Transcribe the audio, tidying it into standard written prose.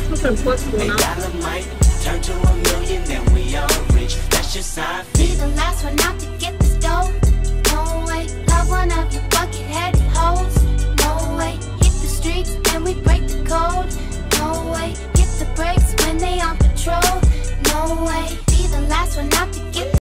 $1 might turn to a million, then we all rich. That's just how I feel. Be the last one out to get this dough. No way. Love one of your bucket-headed hoes. No way. Hit the streets and we break the code. No way. Hit the brakes when they on patrol. No way. Be the last one out to get